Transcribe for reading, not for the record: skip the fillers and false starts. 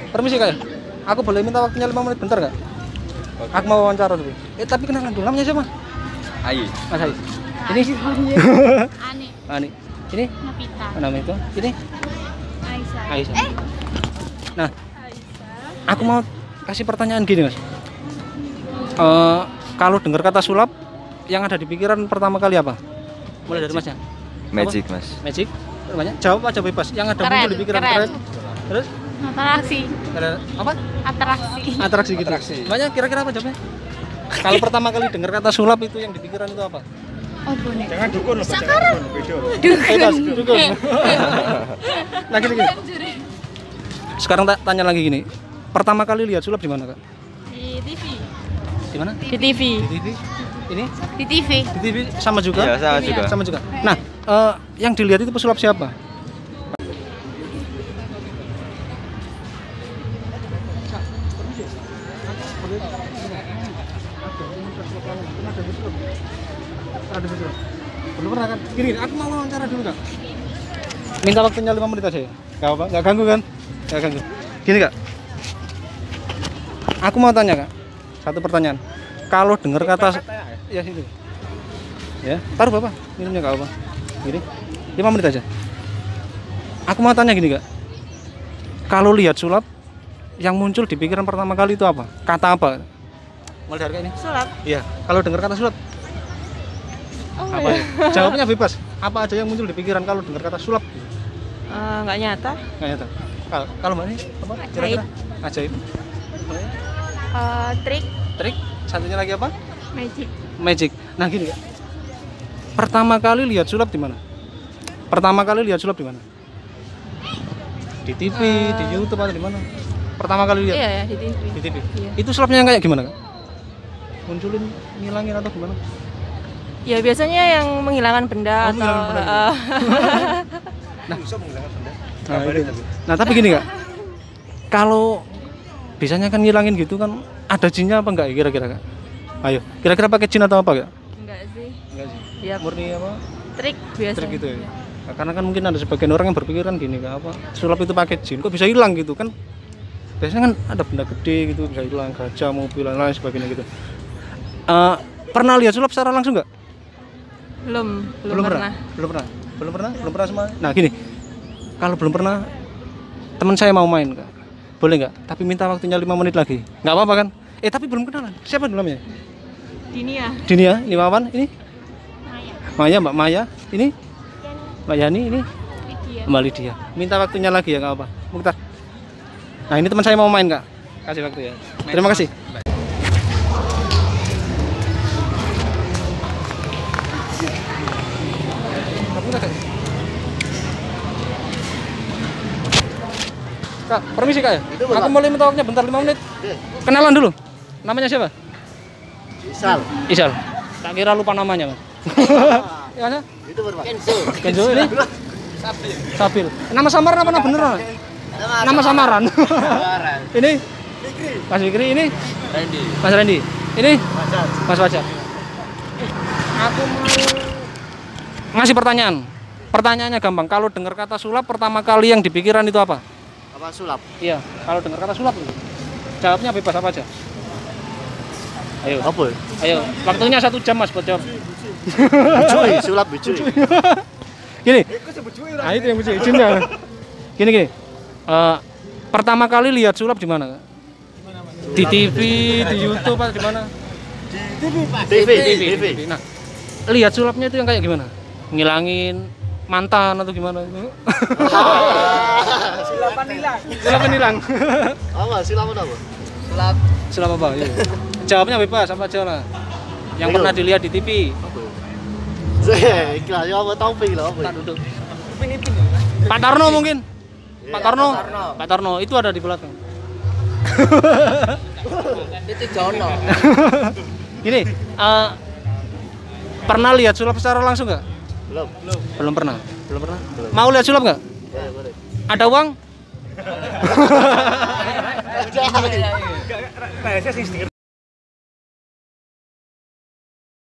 permisi Kak. Aku boleh minta waktunya 5 menit bentar enggak? Aku mau wawancara dulu. Tapi kenalan dulu, namanya siapa? Ayi. Mas Ais. Ini Ani. Ani. Ini Navita. nama itu. Ini Aisyah. Aisyah. Nah, aku mau kasih pertanyaan gini Mas. Kalau dengar kata sulap, yang ada di pikiran pertama kali apa? Mulai dari Masnya. Magic, Mas. Magic. Banyak. Jawab aja bebas. Yang ada Keren, muncul di pikiran keren. Terus? Atraksi. Apa? Atraksi. Atraksi gitu. Banyak kira-kira apa jawabnya? Kalau pertama kali dengar kata sulap itu yang di pikiran itu apa? Oh, bonek. Jangan dukun loh, Sekarang. Bebas, dukun. Nah gini. Sekarang tanya lagi gini. Pertama kali lihat sulap di mana Kak? Di TV. Di mana? Di TV. Di TV. Ini? Di TV. Di TV sama juga? Iya, sama juga. Sama juga. Nah, yang dilihat itu pesulap siapa? Belum pernah kan? Gini, aku mau wawancara dulu Kak. Minta waktunya 5 menit aja ya? Gak apa, gak ganggu kan? Gak ganggu. Gini Kak, aku mau tanya Kak, satu pertanyaan. Kalau dengar kata ya situ, ya taruh Bapak minumnya Kak apa? Gini, 5 menit aja. Aku mau tanya gini Kak, kalau lihat sulap, yang muncul di pikiran pertama kali itu apa? Kata apa? Mulai dari ini. Sulap. Iya, kalau dengar kata sulap, Oh, apa ya? Jawabnya bebas. Apa aja yang muncul di pikiran kalau dengar kata sulap? Nggak nyata. Nggak nyata. Kalau Mbak ini apa? Kira-kira ajaib. Trik. Trik. Satunya lagi apa? Magic. Magic. Nah gini Kak. Pertama kali lihat sulap di mana? Pertama kali lihat sulap di mana? Di TV, di YouTube atau di mana? Pertama kali lihat? Iya ya, di TV. Di TV. Iya. Itu sulapnya yang kayak gimana Kak? Munculin, ngilangin atau gimana? Ya biasanya yang menghilangkan benda Oh, menghilangkan benda. Nah, bisa menghilangkan benda. Nah, itu. Nah tapi gini Kak, kalau bisanya kan ngilangin gitu kan, ada jinnya apa enggak ya kira-kira Kak? Ayo, kira-kira pakai jin atau apa Kak? Enggak sih. Enggak sih. Ya, Murni apa? trik biasa. Trik gitu ya. Nah, karena kan mungkin ada sebagian orang yang berpikiran gini Kak, apa sulap itu pakai jin, kok bisa hilang gitu kan? Biasanya kan ada benda gede gitu bisa hilang, gajah, mobil, dan lain sebagainya gitu. Pernah lihat sulap secara langsung nggak? Belum pernah. Belum pernah semua. Nah gini, kalau belum pernah, teman saya mau main Kak, boleh nggak? Tapi minta waktunya 5 menit lagi, nggak apa-apa kan? Tapi belum kenalan. Siapa namanya? Dinia. Dinia, ini Wawan, ini Maya. Maya, Mbak Maya, ini Mbak Yani, ini Lydia. Mbak Lydia. Minta waktunya lagi ya nggak apa? Mukhtar. Nah ini teman saya mau main Kak, kasih waktu ya. Terima kasih. Kak, permisi Kak ya? Aku boleh minta waktunya bentar 5 menit. Kenalan dulu. Namanya siapa? Isal. Tak kira lupa namanya, Mas. Ya, Mas? Itu berapa? Kenzo ini? Sabil. Nama samaran apa nama beneran? Nama samaran. Ini? Mas Fikri, ini? Mas Randy. Ini? Mas Fajar. Aku mau ngasih pertanyaan. Pertanyaannya gampang. Kalau dengar kata sulap pertama kali yang dipikiran itu apa? Apa sulap? Iya, kalau dengar kata sulap itu. Jawabnya bebas apa aja. Ayo. Apa? Ayo, waktunya 1 jam Mas buat jawab. Bucuy, sulap bucuy. Gini. Nah, itu yang bucuy izinnya. Gini. Pertama kali lihat sulap di mana? Di TV, di YouTube atau di mana? TV. Nah, lihat sulapnya itu yang kayak gimana? Ngilangin mantan atau gimana? Silapan hilang. Apa? Sulap apa? Sulap apa? Iya. Jawabnya bebas apa aja lah. Yang pernah dilihat di TV. Apa? Saya kira apa topik lah apa? Duduk. Pak Tarno mungkin. Pak Tarno itu ada di belakang. Itu Jono. Gini, pernah lihat sulap secara langsung nggak? Belum pernah. Mau lihat sulap nggak? Ya, boleh. Ada uang? Rahasia sih stiker